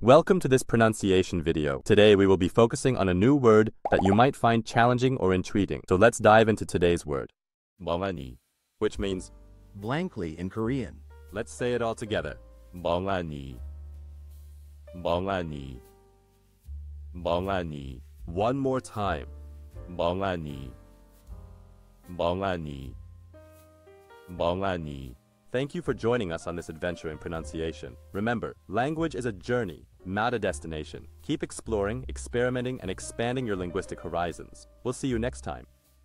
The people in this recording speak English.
Welcome to this pronunciation video. Today we will be focusing on a new word that you might find challenging or intriguing. So let's dive into today's word. meonghani, which means blankly in Korean. let's say it all together. meonghani. meonghani. meonghani. One more time. meonghani. meonghani. meonghani. Thank you for joining us on this adventure in pronunciation. Remember, language is a journey, not a destination. Keep exploring, experimenting, and expanding your linguistic horizons. We'll see you next time.